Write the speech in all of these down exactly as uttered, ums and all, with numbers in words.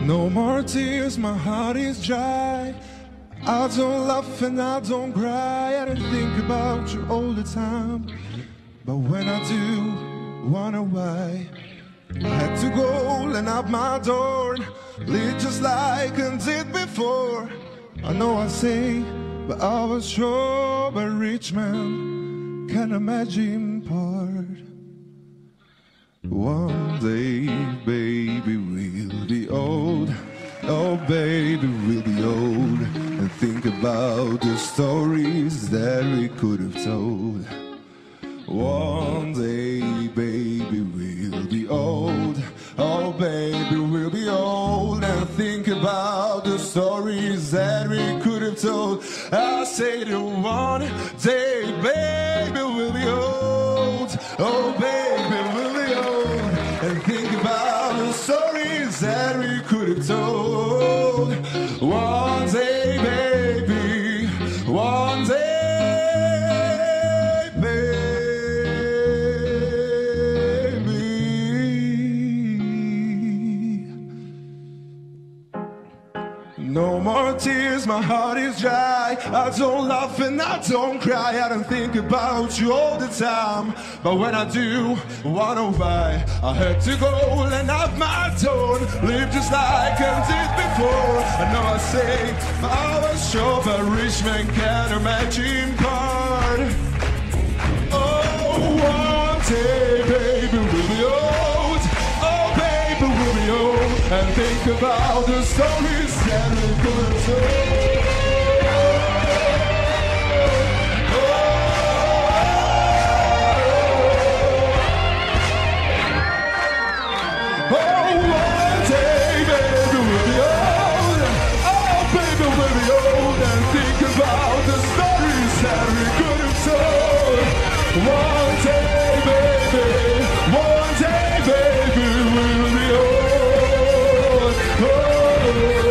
No more tears, my heart is dry. I don't laugh and I don't cry. I don't think about you all the time, but when I do, wonder why I had to go and out my door, live just like I did before. I know I say, but I was sure, but rich man can't imagine part. One day, baby, we'll be old. Oh, baby, we'll be old, and think about the stories that we could have told. One day, baby, we'll be old. Oh, baby, we'll be old, and think about the stories that we could have told. I say that one day, baby, we'll be old. Oh, baby, we'll be old, and think about the stories that we could have told. One day, baby, one day. No more tears, my heart is dry. I don't laugh and I don't cry. I don't think about you all the time, but when I do, wonder why I had to go and have my tone, live just like I did before. I know I say, but I was sure, but rich man can't imagine part. Oh, one day, baby, we'll be old. Oh, baby, we'll be old, and think about the stories that we could have told. Oh, one day, baby, we'll be old. Oh, baby, we'll be old, and think about the stories that we could have told. One day, baby, one day, baby, we'll be old. Oh.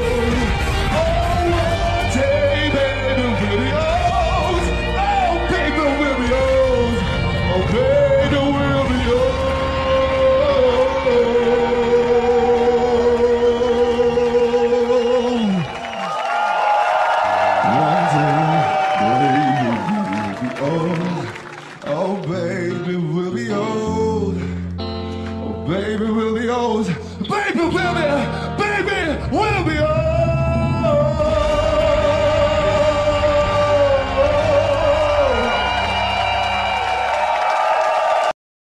Oh, baby, we'll be old. Oh, baby, we'll be old. Baby, we'll be